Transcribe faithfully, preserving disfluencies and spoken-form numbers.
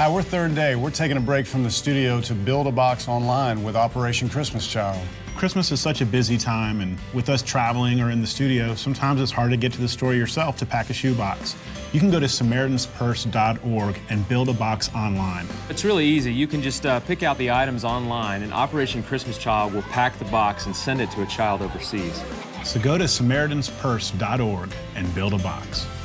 Hi, we're Third Day. We're taking a break from the studio to build a box online with Operation Christmas Child. Christmas is such a busy time, and with us traveling or in the studio, sometimes it's hard to get to the store yourself to pack a shoebox. You can go to Samaritan's Purse dot org and build a box online. It's really easy. You can just uh, pick out the items online, and Operation Christmas Child will pack the box and send it to a child overseas. So go to Samaritan's Purse dot org and build a box.